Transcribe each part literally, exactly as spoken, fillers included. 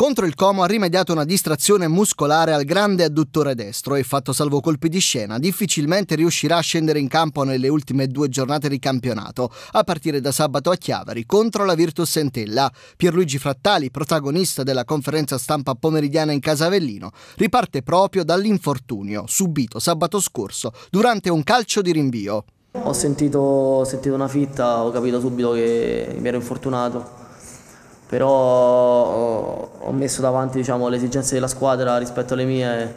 Contro il Como ha rimediato una distrazione muscolare al grande adduttore destro e, fatto salvo colpi di scena, difficilmente riuscirà a scendere in campo nelle ultime due giornate di campionato, a partire da sabato a Chiavari contro la Virtus Entella. Pierluigi Frattali, protagonista della conferenza stampa pomeridiana in Casa Avellino, riparte proprio dall'infortunio subito sabato scorso durante un calcio di rinvio. Ho sentito, ho sentito una fitta, ho capito subito che mi ero infortunato. Però ho messo davanti, diciamo, le esigenze della squadra rispetto alle mie,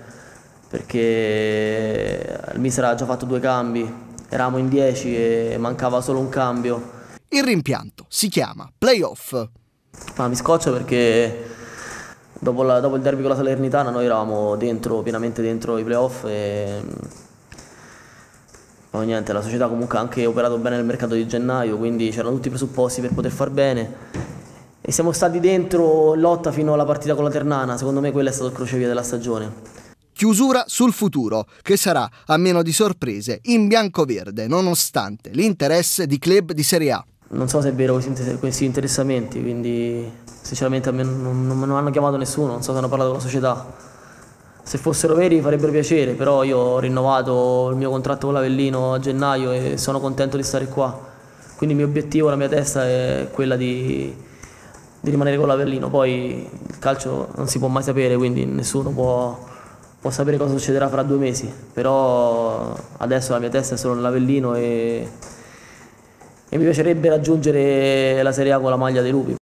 perché il mister ha già fatto due cambi, eravamo in dieci e mancava solo un cambio. Il rimpianto si chiama playoff. Ma mi scoccia perché dopo, la, dopo il derby con la Salernitana noi eravamo dentro, pienamente dentro i playoff e poi niente, la società comunque ha anche operato bene nel mercato di gennaio, quindi c'erano tutti i presupposti per poter far bene. E siamo stati dentro lotta fino alla partita con la Ternana, secondo me quello è stato il crocevia della stagione. Chiusura sul futuro, che sarà, a meno di sorprese, in bianco-verde, nonostante l'interesse di club di Serie A. Non so se è vero questi interessamenti, quindi sinceramente a me non, non, non hanno chiamato nessuno, non so se hanno parlato con la società. Se fossero veri farebbero piacere, però io ho rinnovato il mio contratto con l'Avellino a gennaio e sono contento di stare qua. Quindi il mio obiettivo, la mia testa è quella di... di rimanere con l'Avellino. Poi il calcio non si può mai sapere, quindi nessuno può, può sapere cosa succederà fra due mesi, però adesso la mia testa è solo nell'Avellino e, e mi piacerebbe raggiungere la Serie A con la maglia dei Lupi.